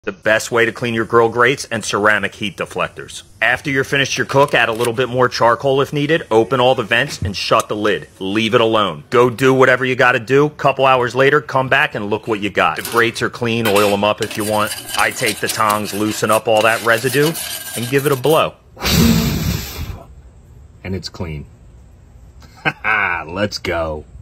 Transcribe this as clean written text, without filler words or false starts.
The best way to clean your grill grates and ceramic heat deflectors. After you're finished your cook, add a little bit more charcoal if needed, open all the vents, and shut the lid. Leave it alone. Go do whatever you gotta do. Couple hours later, come back and look what you got. The grates are clean, oil them up if you want. I take the tongs, loosen up all that residue, and give it a blow. And it's clean. Haha, let's go.